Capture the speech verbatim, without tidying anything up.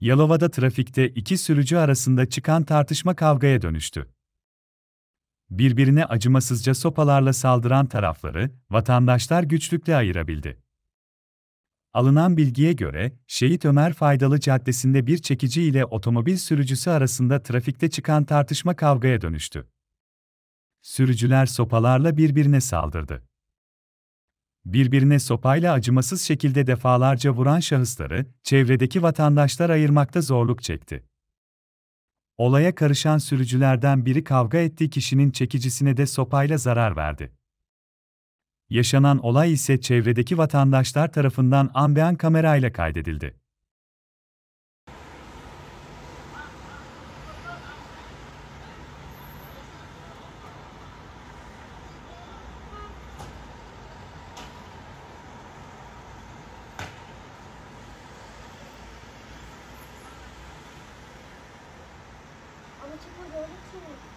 Yalova'da trafikte iki sürücü arasında çıkan tartışma kavgaya dönüştü. Birbirine acımasızca sopalarla saldıran tarafları, vatandaşlar güçlükle ayırabildi. Alınan bilgiye göre, Şehit Ömer Faydalı Caddesi'nde bir çekici ile otomobil sürücüsü arasında trafikte çıkan tartışma kavgaya dönüştü. Sürücüler sopalarla birbirine saldırdı. Birbirine sopayla acımasız şekilde defalarca vuran şahısları, çevredeki vatandaşlar ayırmakta zorluk çekti. Olaya karışan sürücülerden biri kavga ettiği kişinin çekicisine de sopayla zarar verdi. Yaşanan olay ise çevredeki vatandaşlar tarafından ambeyan kamerayla kaydedildi. Ama çıkma gördük seni.